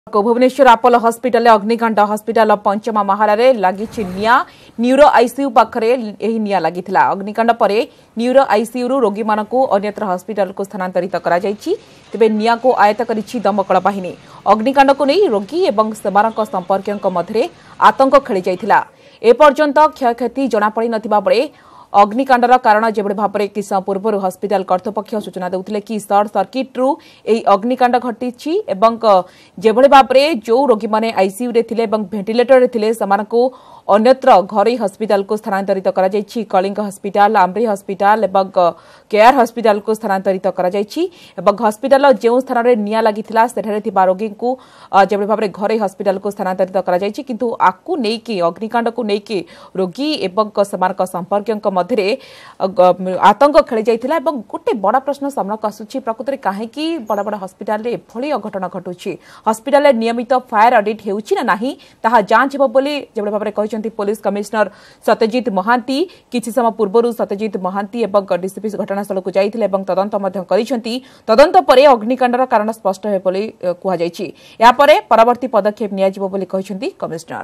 Bhubaneswar Apollo hospital अग्निकांड hospital पंचमा महारारे लगी निया न्यूरो आईसीयू पाखरे निया लगी अग्निकांड पर न्यूरो आईसीयू रोगी मानकु अन्यत्र हॉस्पिटल को स्थानांतरित करा जायछि। तेबे निया को आयत्त करिछि दमकल बाहिनी। अग्निकांड को नहीं रोगी एवं सेमानक संपर्कयक मध्यरे आतंक खेली जायथिला। ए पर्यंत क्षयक्षति जना पड़ी नथिबा बेले अग्निकांडर कारण जेबे भाव में किस पूर्व हॉस्पिटल कर्तृपक्ष सूचना देउथिले कि सर्ट सर्किट रु एई अग्निकांड घटिछि एवं जेबे भाव में जो रोगी माने आईसीयू रे थिले एवं वेंटिलेटर रे थिले समानको अन्यत्र घरे हॉस्पिटल को स्थानांतरित करा जायछि। कलिंग हॉस्पिटल आमरी हॉस्पिटल एवं केयर हॉस्पिटल को स्थानांतरित करा जायछि एवं हॉस्पिटल जो स्थान रे निया लागिथिला सेठारे थिबा रोगी को जेबे भाव में घरे हॉस्पिटल को स्थानांतरित करा जायछि। किंतु आकु नेकी अग्निकांड को नेकी रोगी एवं समानक संपर्कयक मध्यरे आतंक खेली जायथिला एवं गोटे बड़ा प्रश्न सामनाक आसुछि प्रकृत रे काहेकि बड़ा बड़ा हॉस्पिटल रे एभली अघटन घटुछि। हॉस्पिटल रे नियमित फायर ऑडिट हेउछि ना नाही ताहा जांच हेबो बोली जेबे भाव में पुलिस कमिश्नर सत्यजित महांती किछि समय पूर्व सत्यजित महांती एवं डीसीपी घटनास्थल को जाइथिले एवं तदंत मध्य करिसेंती। तदंत परे अग्निकांडर कारण स्पष्ट हे बोली कुहा जायछि। या परे परवर्ती पदक्षेप निया जिवो बोली कहिसेंती कमिश्नर।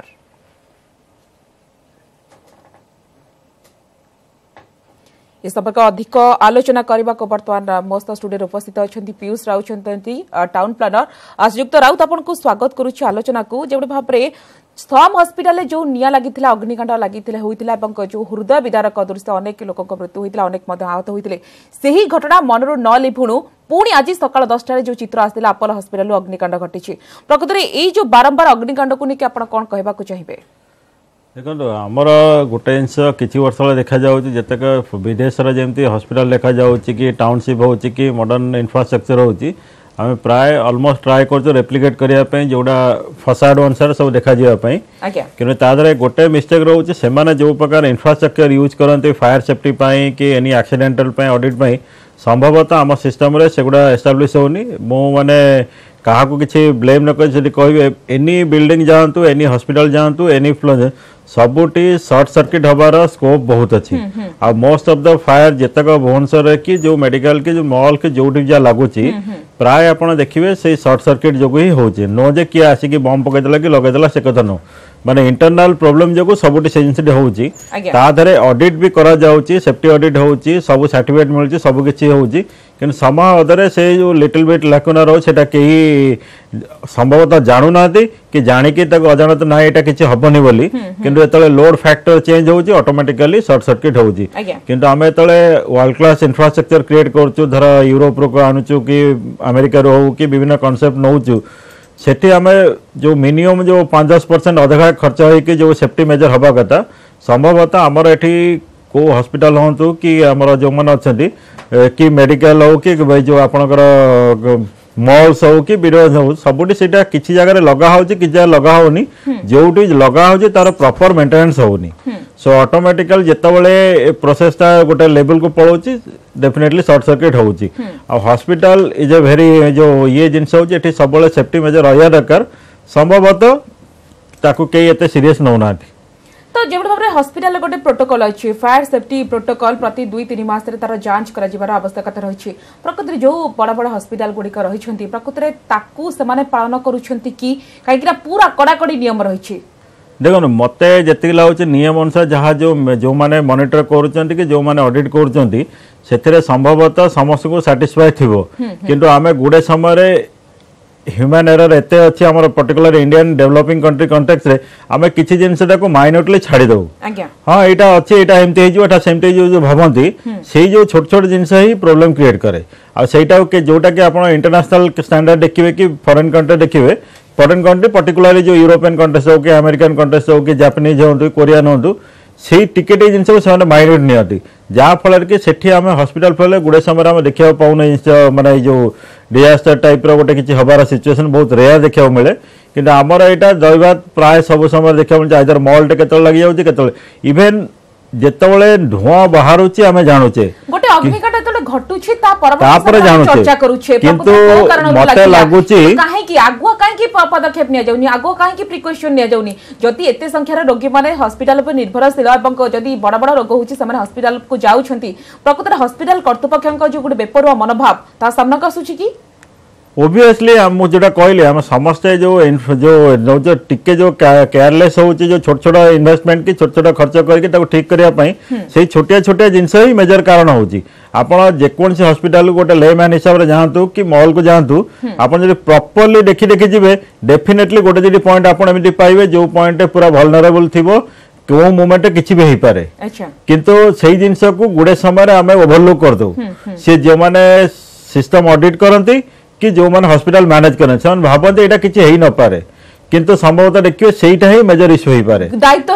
इस संपर्क अधिक आलोचना करने को बर्तमान मोस्त स्टूडियो उपस्थित अच्छा पीयूष राउत टाउन प्लानर। श्रीयुक्त राउत आपन को स्वागत करुच्ची आलोचना को। जो भाव में सम हॉस्पिटल जो निया लगी अग्निकांड लगी जो हृदय विदारक दृश्य अनेक लोक मृत्यु होता अनेक आहत होते से घटना मनरू न लिभुणु पुणी आज सकाल 10 जो चित्र आसाला अपोलो हॉस्पिटल अग्निकांड घटी प्रकृत में यही जो बारंबार अग्निकांड को लेकिन आप कौन कहवाक चाहिए? देखो आमर गोटे जिनस कि वर्ष देखा जितेक विदेश जमी हॉस्पिटल देखा कि टाउनशिप हो कि मॉडर्न इंफ्रास्ट्रक्चर होची आम प्राय ऑलमोस्ट ट्राए कर रेप्लिकेट करने जोड़ा फसाड अनुसार सब देखा जावाई कि तादरे गोटे मिस्टेक रोचे से जो प्रकार इंफ्रास्ट्रक्चर यूज करते फायर सेफ्टी कि एनी एक्सीडेंटल ऑडिट संभवतः आम सिस्टम रे सेगुड़ा एस्टाब्लिश होनी मो माने क्या किसी ब्लेम न कहे एनी बिल्डिंग जातु एनी हॉस्पिटल जातु एनी फ्लो सबुटी शॉर्ट सर्किट हबार स्कोप बहुत अच्छी आ मोस्ट ऑफ द फायर जितक भुवनेश्वर कि जो मेडिकल की जो मॉल के जो जहाँ लगुच प्राय आपड़ देखिए से शॉर्ट सर्किट जो ही होचे नो जे किए आसिक बम पकईदेला कि लगेदेला से कथा नो माने इंटरनल प्रोब्लेम जो सबुटी से जिनस होची ताधरे ऑडिट भी करा जाउची सेफ्टी ऑडिट होची सब सर्टिफिकेट मिलची सब किछि होची कि समय अदरे से जो लिटिल बिट लैकुना रो सेटा केही संभवतः जानू नाती कि जानिकी अजाणत ना एटा किछि हबनी बोली किंतु एतले लोड फैक्टर चेंज होची ऑटोमेटिकली शॉर्ट सर्किट होची किंतु आमे एतले वर्ल्ड क्लास इंफ्रास्ट्रक्चर क्रिएट करचु धर यूरोप रो आनुचु कि अमेरिका रो हो कि विभिन्न कांसेप्ट नौचु सेठी आमे जो मिनिमम जो 5-10% अधिक खर्च होगी जो सेफ्टी मेजर हवा कथा संभवतः आमर एठी को हॉस्पिटल हूँ कि आमर जो मैंने अच्छा कि मेडिकल हो कि जो आपणकर मॉल्स हो कि बिरोज हो सबुटी से किसी जगह लगा हो कि जगह लगा होनी जो लगा हो तार प्रॉपर मेंटेनेंस होनी सो ऑटोमेटिकल जितेबाला प्रोसेसटा गोटे लेवल को पलाऊँ डेफिनेटली शॉर्ट सर्किट होची आ हॉस्पिटल इज ए वेरी जो ये जिनस होती सब सेफ्टी मेजर रहा दरकार संभवतः ताकू कई एते सीरियस नौना। तो जो भाव में हॉस्पिटल गोटे प्रोटोकॉल अच्छी फायर सेफ्टी प्रोटोकॉल प्रति 2-3 मास तार जांच कर आवश्यकता रही प्रकृति जो बड़ बड़ हॉस्पिटल गुड़िक रही प्रकृत में पालन करुँच कि कहीं पूरा कड़ाकड़ी नियम रही देखो मत जी लगे नियम अनुसार जहाँ जो मैंने मॉनिटर कर जो मैंने ऑडिट कर संभवतः समस्त को साटिस्फाई थी किंतु आम गुड़े समय ह्यूमन एरर एते अच्छी आम particular Indian developing country context रे आमे किछि जिनस को माइनरली छाड़ी दो हाँ यहाँ अच्छे यहाँ एमती सेमती जो भावती से जो छोट छोट जिनस ही प्रोब्लेम क्रिएट करे आईटा जोटा कि आप इंटरनेशनल स्टैंडर्ड देखिए कि फॉरेन कंट्री देखिए फॉरेन कंट्री पर्टिकुलरली जो यूरोपियन कंट्रीज हो कि अमेरिकन कंट्रीज हो कि जापानीज हो कोरियन हो से टिकेट जिनस को से माइनर नियंती जहाँफल कि सेठी आम हॉस्पिटल फल गुड़े समय आम देखा पाऊना माने जो डिजास्टर टाइप रोटे किसी हबार सिचुएशन बहुत रेयर देखा मिले कि आमर यहाँ दैवात प्राय सब समय देखा मिलता आइदर मॉल टे लगी जाऊँगी केतले इवेन जेतबले धुआं बाहरुची आमे जानूचे गोटे अग्निकांड तले घटुची चर्चा करूचे किंतु मते लागुची काहे कि आगुआ काहे कि पदक्षेप निया जाउनी आगुआ काहे कि प्रिकॉशन निया जाउनी जति एते संख्यार रोगी माने हॉस्पिटल पर निर्भरशील एवं जदि बड़ बड़ रोग होची समान हॉस्पिटल को जाउछंती प्रकृत हॉस्पिटल कर्तृपक्षक जो गोटे बेपरुआ मनोभाव ता सामना आसुची कि ओबियसली जोटा कहली आम समस्ते जो टिके जो केयरलेस हो जो छोट छोट इन्वेस्टमेंट की छोट छोट खर्च करके ठीक करने से छोटिया छोटिया जिनस ही मेजर कारण होची आपण जेकोसी हॉस्पिटल गोटे लेमैन हिसाब से जातु कि मॉल को जातु आपन जब प्रॉपर्ली देखी देखी जी डेफिनेटली गोटे जी पॉइंट आप पाइबे जो पॉइंट पूरा वल्नरेबल थिबो को मोमेंट किसी भी पारे किंतु सही जिनस को गुड़े समय आम ओभरलुक कर दो सी जो मैंने सिस्टम ऑडिट करती कि जो मैंने हॉस्पिटल मैनेज करें भावते यहाँ किसी हो न पारे किंतु संभवतः देखिए सेटा ही मेजर इश्यू हो पारे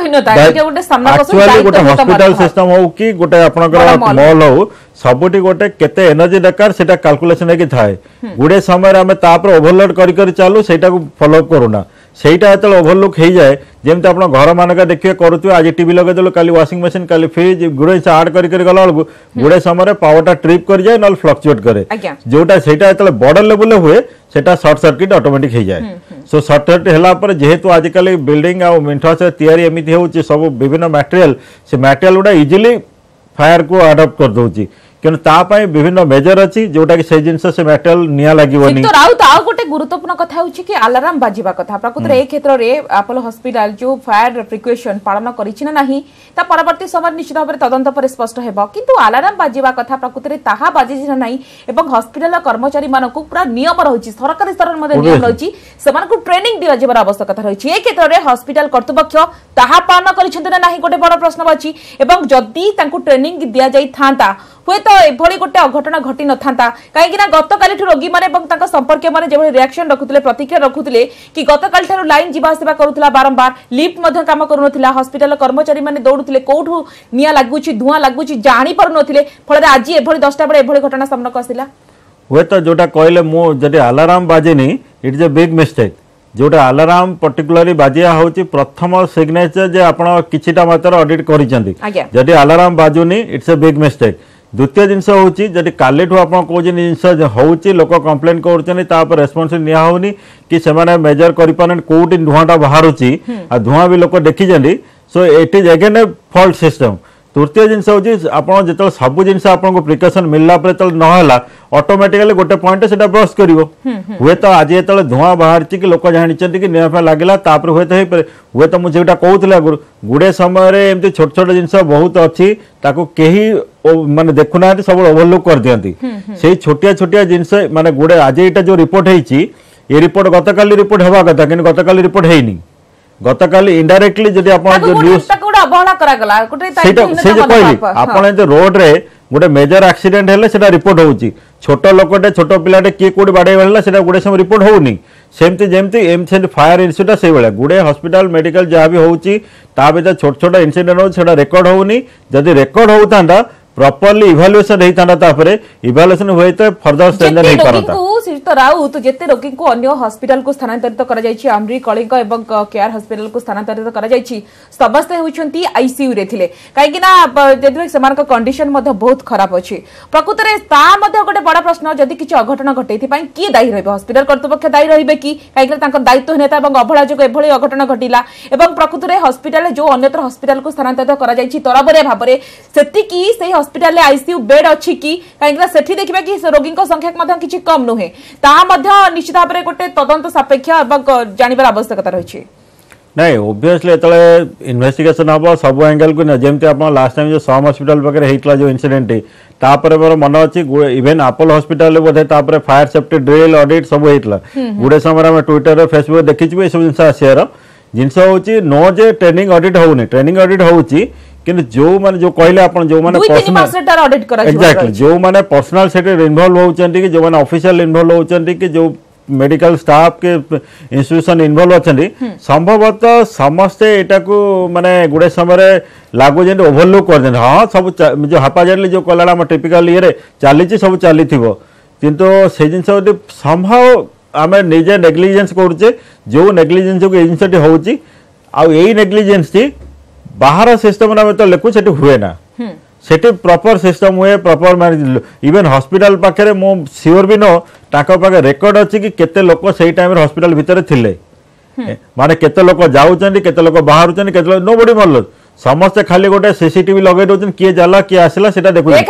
एक्चुअली गोटे हॉस्पिटल सिस्टम हो कि गोटे आपनकर मॉल हो सबुटी गोटे केते एनर्जी दरकार सेटा कैलकुलेशन है कि थाए गुडे समय आमे तापर ओवरलोड करी करी चालू सेटा को फॉलो अप करूना सेटा एतल ओवरलुक हो जाए जेमते आपण घर मानक देखिए करूथु आज टीवी लगे देलो काली वाशिंग मशीन काली फ्रिज गुडे से ऐड करी करी गला बेलू गुडे समय पावरटा ट्रिप कर जाए नल फ्लक्चुएट करे जोटा सेटा एतल बड़ लेवल हुए सेटा शॉर्ट सर्किट ऑटोमेटिक हो जाए सो शॉर्ट सर्किट होला पर जेहेतु आजिकल बिल्डिंग आ इंफ्रास्ट्रक्चर तैयारी एमिति होउची सब विभिन्न मटेरियल से मटेरियल गुडा इजिली फायर को अडॉप्ट कर दोची किन तापाई विभिन्न मेजर अछि जोटा कि से जिंस से मेटल निया लागिवनी तो राउ ता गोटे गुरुत्वपूर्ण कथा होछि कि अलार्म बाजिबा कथा प्रकृत रे ए क्षेत्र रे अपोलो हॉस्पिटल जो फायर प्रिकॉशन पालन करिछि ना नाही ता परवर्ती समय निश्चित भाबरे तदंत पर स्पष्ट हेबो किंतु अलार्म बाजिबा कथा प्रकृत रे ताहा बाजिछि ना नाही एवं हॉस्पिटल कर्मचारी मानको पूरा नियम रहिछि सरकारी स्तर मध्ये नियम रहिछि समानको ट्रेनिंग दिया जेबर आवश्यकता रहिछि ए क्षेत्र रे हॉस्पिटल कर्तृपक्ष ताहा पालन करिछन्ते ना नाही गोटे बड़ प्रश्न अछि एवं जदी तांको ट्रेनिंग दिया जाई थांता हुए तो एभली गोटे अघटना घटी न था कहीं गत काली रोगी माने संपर्क माने जो रिएक्शन रखुले प्रतिक्रिया रखुले कि गत काली लाइन जीवासवा करुला बारंबार लिफ्ट काम करुला हॉस्पिटल कर्मचारी माने दौड़ुले कौठू निया लगुच धुआं लगुच जानी पारु नथिले फल आज एभली 10टा बेले एभली घटना सामना को आसिला हुए तो जोटा कहले मु जदि अलार्म बाजेनी it is a big mistake जोटा अलार्म पर्टिकुलरली बाजिया होची प्रथम सिग्नेचर जे आपण किछिटा मात्र ऑडिट करिसेंती जदि अलार्म बाजुनी इट्स ए बिग मिस्टेक द्वितीय जिनस होची जदि कालीठू आप कौन जिनस होची लोक कंप्लेन कर रेस्पॉन्स निया होनी कि से मेजर कर कौटी धुआंटा बाहरुची आ धुआं भी लोक देखी so it is again a fault system तृतीय जिनस होची आपन जेतल सब जिनस आपन को प्रिकॉशन मिलला पर तल न होला ऑटोमेटिकली गोटे पॉइंट सेटा ब्रश करिवो हुए तो आज जेतल धुआं बाहरची कि लोक जानिचंती कि निया लागला तापर हुए तो हुए तो मुझे जेटा कहउतला गुडे समय रे एमती छोट छोट जिनस बहुत अछि ताको केही माने देखुना सब ओवरलुक कर दियंती से छोटिया छोटिया जिनस माने गुडे आज एटा जो रिपोर्ट हेची ये रिपोर्ट गतकाली रिपोर्ट हेबा कथा कि गतकाली रिपोर्ट हेनी गतकाली इनडायरेक्टली जदि आपण जो न्यूज़ अवहेला करा गला गोटे से जो कहली आपण जो रोड रे गोटे मेजर एक्सीडेंट हेले सेटा रिपोर्ट होउची छोट लोकटे छोट पिलाटे के कोडी बाडे वेला सेटा गुडे सम रिपोर्ट होउनी सेमती जेमती एमसेंट फायर इंसिडेंट से बेला गुडे हॉस्पिटल मेडिकल जहाँ भी होउची ता भीतर छोट छोट इंसिडेंट हो सेटा रिकॉर्ड होउनी जदि रिकॉर्ड होउतांडा प्रॉपर्ली इवैल्यूएशन हेतांडा तापरे इवैल्यूएशन होय तो फर्दर स्टैंडर्ड हे करता श्रीयुक्त राउत जेते रोगी को अन्य हॉस्पिटल को स्थानांतरित करा जायछि आमरी कलिंग एवं केयर हॉस्पिटल को स्थानांतरित करा जायछि समस्त होउछंती आईसीयू रे थिले काहेकि ना जेदे समान का कंडीशन मध्ये बहुत खराब अछि प्रकृत रे ता मध्ये गोटे बड़ा प्रश्न जदि किछ अघटन घटेथि पई की दायी रहबे हॉस्पिटल कर्तृपक्ष दायी रहबे कि काहेकि तांकर दायित्व नेता एवं अभला जो एभली अघटन घटिला एवं प्रकृत रे हॉस्पिटल जो अन्यत्र हॉस्पिटल को स्थानांतरित करा जायछि तरबरे भाबरे सेति की से हॉस्पिटल आईसीयू बेड अछि कि काहेकि सेठी देखिबा कि रोगी संख्या मध्ये किछि कम नुहे ताहा मध्ये निश्चित भाबरे गोटे तदंत सापेक्ष एवं जानिबार आवश्यकता रहिछि नहीं ओब्वियसली एतले इन्वेस्टिगेशन हबो सब एंगल को जेमते आपण लास्ट टाइम जो सम हॉस्पिटल वगैरह हेतला जो इंसिडेंट तापर मोर मन अछि इवन अपोलो हॉस्पिटल बोधे तापर फायर सेफ्टी ड्रिल ऑडिट सब हेतला गुडे समय हम ट्विटर रे फेसबुक देखिछि सब जिंस आसियार जिंस होछि नो जे ट्रेनिंग ऑडिट होउनी ट्रेनिंग ऑडिट होउछि किंतु जो माने जो कहले आपण जो माने पर्सनल ऑडिट करा एग्जैक्टली जो माने पर्सनल सेक्टर इन्वॉल्व होउचंती कि जो माने ऑफिशियल इन्वॉल्व होउचंती कि जो मेडिकल स्टाफ के इंस्टीट्यूशन इन्वॉल्व अछंती संभवतः समस्ते एटा को माने गुडे समय लागु जे ओवरलुक कर देन हां सब जो हापाजली जो कलाडा हम टिपिकल ये रे चालीची सब चालीथिबो किंतु से जिंस संभव आमे निजे नेग्लिजेंस करूचे जो नेग्लिजेंस जो एजेंसी होउची आ एई नेग्लिजेंस बाहर सिस्टम ना तो लेकु सेठी हुए ना सेठी प्रॉपर सिस्टम हुए प्रॉपर मैनेज इवन हॉस्पिटल पाखे मो श्योर भी नो ताको पाखे रेकॉर्ड अछि कि केते लोक सेही टाइम हॉस्पिटल भितर थिले माने केते लोक जाउचंदी केते लोक बाहरुचंदी केते नो बडी मल्लो समस्त खाली गोटे सीसीटीवी लगे दोचन किए जाला किए आसला सेटा देखु ए क्षेत्र में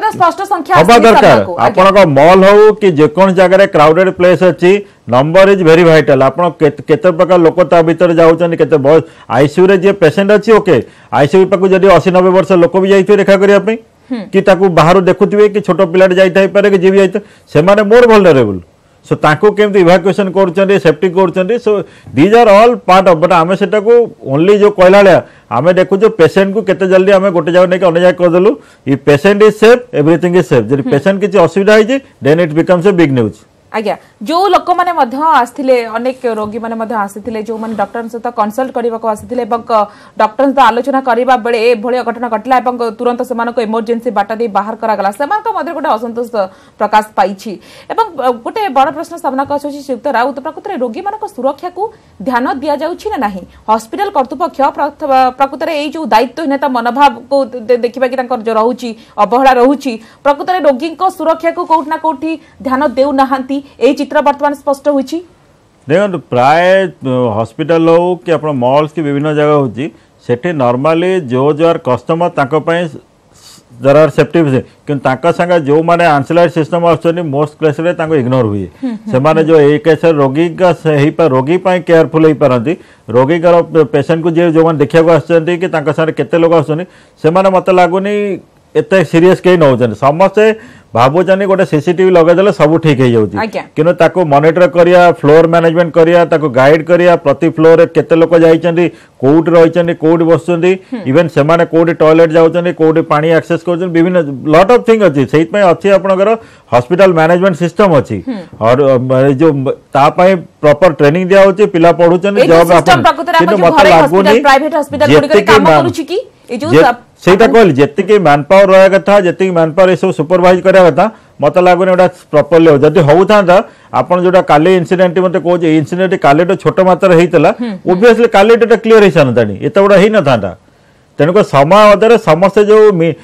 स्पष्ट संख्या हवा दरकार आपन मॉल हो कि जेकोन जगह क्राउडेड प्लेस अच्छी नंबर इज वेरी वाइटल आप केते प्रकार लोक ता भीतर जाउछन केते आईसीयू रे जे पेशेंट अच्छी ओके आईसीयू पाकु जदी 80-90 वर्ष लोक भी जाइथे रेखा करिया पे कि ताकू बाहर देखुथिबे कि छोट पिलाट जाइथाइ पारे कि जे भी जाइथे से माने मोर वल्नरेबल सो ताको केमती इवाक्युएशन करछन सेफ्टी करछन so these are all part of but आमे सेटा को ओनली जो कहला आमे देखु जो पेशेंट को केते जल्दी आमे गोटे जगह नेके अन्य जगह कर देलु if patient is safe everything is safe जदि पेशेंट किछि असुविधा होई जे then it becomes a big news आज्ञा जो लोक मैंने आसते अनेक रोगी मैंने आसते जो मैंने डॉक्टर सहित कनसल्ट करने आसते डॉक्टर सहित आलोचना करने बेले एभली घटना घटला तुरंत से इमरजेंसी बाटा दे बाहर करागला से गोटे असंतोष प्रकाश पाई गोटे बड़ प्रश्न सामना आसूँ श्रीयुक्त राउत प्रकृत में रोगी मान सुरक्षा को ध्यान दि जाऊँगी ना हॉस्पिटल कर्तृपक्ष प्रकृत में जो दायित्वहीनता मनोभाव को देखा कि जो रोचे अवहेला रोचे प्रकृत में रोगी सुरक्षा को कौटना कौटी ध्यान देना ए चित्र वर्तमान स्पष्ट होछि देखो प्राय हॉस्पिटल हो कि अपन मॉल्स की विभिन्न जगह होछि सेठी नॉर्मली जो जो आर कस्टमर ताको पय देयर आर सेफ्टी कि ताका संग जो माने आंसलरी सिस्टम आछनी मोस्ट केस रे ताको इग्नोर हुए से माने जो ए केस रोगी का सही पर रोगी पय केयरफुल होई परंती रोगी का पेशेंट को जो माने देखिया को आछंती कि ताका संग केते लोग आछनी से माने मते लागुनी एते सीरियस के नौजन समस्ते भावुचनी गोटे सीसीटीवी लगेदेले सब ठीक हो जाऊँगी कि ताको मॉनिटर करिया फ्लोर मैनेजमेंट करिया ताको गाइड करिया प्रति फ्लोर केते लोक जाइचंदी कोउट रहिचंदी कोउट बसचंदी इवन से माने कोउट टॉयलेट जाउचंदी कोउट पानी एक्सेस करचंदी विभिन्न लॉट ऑफ थिंग अछि सेहित पय अछि आपनकर हॉस्पिटल मैनेजमेंट सिस्टम अछि और जो ता पय प्रॉपर ट्रेनिंग दिया होछि पिला पढुचंदी जॉब आपन किंतु मत लागुनी प्राइवेट हॉस्पिटल गुडी काम करूछि कि ए जो सेटा कहली जेतिकी मैन पावर रहा कथा जेतिकी मैन पावर सब सुपरवाइज करा कथा मत लागुनी गोटा प्रॉपर्ली जदि होता आपन जोटा काली इंसिडेंट मत कहूँ इंसिडेंट काली छोट मात्रा होता ओबियसली काली क्लीयर हो सानी एत बड़ा हो ना तेणुक समय अदर समस्ते जो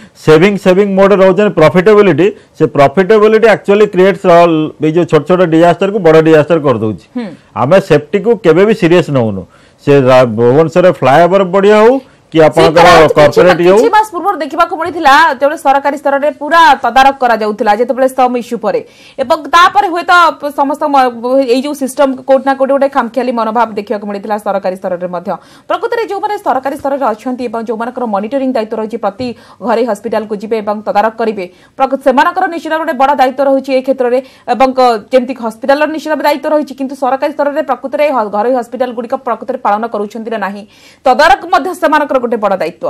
सेविंग मोड रोचे प्रॉफिटेबिलिटी से प्रॉफिटेबिलिटी एक्चुअली क्रिएट्स जो छोट छोट डिजास्टर को बड़ डिजास्टर कर दउछि आमे सेफ्टी को केबे भी सीरियस नउनु से भुवनेश्वर फ्लाईओवर बढ़िया हो कि कॉर्पोरेट किछि मास पूर्व देखिबा को पड़िथिला तेबे सरकारी स्तर रे पूरा तदारक करा जाउथिला जेतेबेले सम इश्यू परे एवं तापर होय तो समस्त एई जो सिस्टम कोट ना कोट गोटे खामखियाली मनोभाव देखिबा को पड़िथिला सरकारी स्तर रे मध्य प्रकृत रे जो माने सरकारी स्तर रे अछंती एवं जो मानकर मॉनिटरिंग दायित्व रहिछि प्रति घरे हॉस्पिटल को जिबे एवं तदारक करिवे प्रकृत से मानकर निश्चित गोटे बड़ा दायित्व रहिछि ए क्षेत्र रे एवं जेमति हॉस्पिटल रो निश्चित दायित्व रहिछि किंतु सरकारी स्तर रे प्रकृत रे घरे हॉस्पिटल गुडी का प्रकृत रे पालन करूछंती ना नाही तदारक मध्य से मानकर गोटे बड़ा दायित्व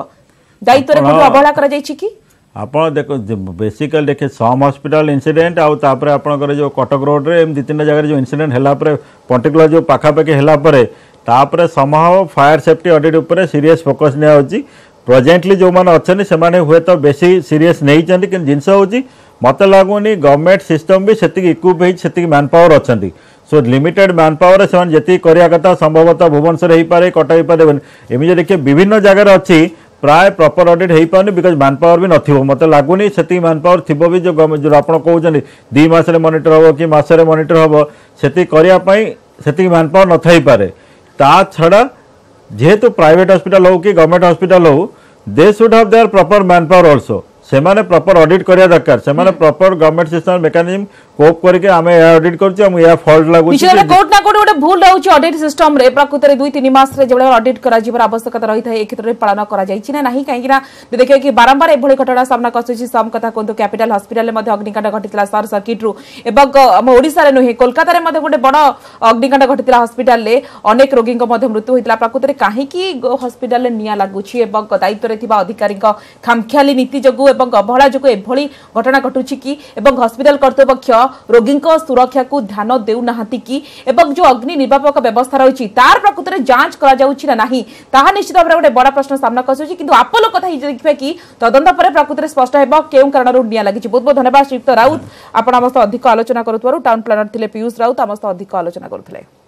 रे कोन अवहेला करा जायछि कि आपण देखो बेसिकली देखे सम हॉस्पिटल इंसिडेंट आउ तापर आपनकर जो कटक रोड रे एम दि तीन जगह जो इंसिडेंट हला पर पर्टिकुलर जो पाखा पाखी हला पर तापर समहाउ फायर सेफ्टी ऑडिट ऊपर सीरियस फोकस निया होची प्रेजेंटली जो माने अछनी से माने हुए तो बेसी सीरियस नहीं चंदी कि जिंस होची मते लागुनी गवर्नमेंट सिस्टम भी सेति इक्विप है सेति मैन पावर अछंती सो लिमिटेड मैन पावर से जी करिया कथा संभवतः भुवनेश्वर हो पारे कटक हो पारे एमि देखिए विभिन्न जगह अच्छी प्राय प्रॉपर ऑडिट हो पानी बिकज मैन पावर भी नथिबो मते लागुनी सेति मैन पावर थिबो भी जो आपण कहउछन 2 मास रे मॉनिटर होबो कि मास रे मॉनिटर होबो सेति करिया पई सेति मैन पावर नथाई पारे ता छडा जेहेतु प्राइवेट हॉस्पिटल हो कि गवर्नमेंट हॉस्पिटल हो they should have their proper manpower also सेमाने प्रॉपर ऑडिट करिया दरकार सेमाने प्रॉपर गवर्नमेंट सिस्टम मेकानिज्म कोप करके आमे ऑडिट करछि हम या फॉल्ट लागु छै निश्चय कोट ना कोट गोटे भूल रहउछि ऑडिट सिस्टम रे प्रकृत रे 2-3 मास रे जेबे ऑडिट करा जिबर आवश्यकता रही थाए ए क्षेत्र रे पालन करा जाय छि ना नाही काहे कि ना देखियो कि बारंबार एभली घटना सामना कसुछि सम कथा कोंतो कैपिटल हॉस्पिटल मध्ये अग्निकांड घटितला सर सर्किट रु एवं हम ओडिसा रे नहे कोलकाता रे मध्ये गोटे बड़ अग्निकांड घटितला हॉस्पिटल रे अनेक रोगी मध्ये मृत्यु होइतला प्रकृत रे काहे कि हॉस्पिटल रे निया लागुछि एवं दायित्व रे थिबा अधिकारी खामखियाली नीति जगु एवं अवहेला जगु एभली घटना घटुछि कि एवं हॉस्पिटल कर्तृपक्ष रोगी सुरक्षा को ध्यान देउ नाहति कि एवं जो अग्नि निर्वापक व्यवस्था रही तार प्रकृत में जांच करा जाउछि ना नाही ताहा निश्चित भाव गोटे बड़ा प्रश्न सामना कसुछि किंतु आप लोग कथा देखिबे कि तदंत पर प्रकृत में स्पष्ट हेबो केउ कारणरू निया लागिछि बहुत बहुत धन्यवाद श्रीयुक्त राउत आपण हमस्त अधिक आलोचना करूथवारु टाउन प्लानर थिले पीयूष राउत हमस्त अधिक आलोचना करूथले।